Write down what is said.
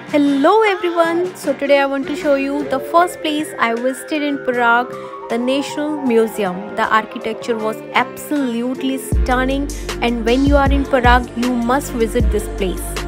Hello everyone. So today I want to show you the first place I visited in Prague, the National Museum. The architecture was absolutely stunning, and when you are in Prague, you must visit this place.